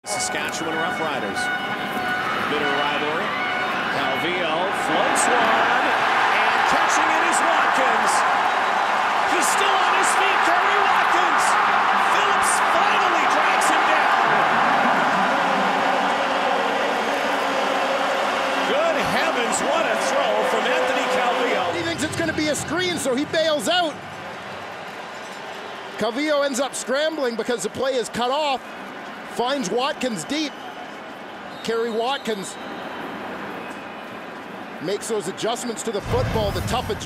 Saskatchewan Roughriders. Bitter rivalry. Calvillo floats one, and catching it is Watkins. He's still on his feet, Kerry Watkins. Phillips finally drags him down. Good heavens, what a throw from Anthony Calvillo. He thinks it's going to be a screen, so he bails out. Calvillo ends up scrambling because the play is cut off. Finds Watkins deep. Kerry Watkins makes those adjustments to the football, the tough adjustments.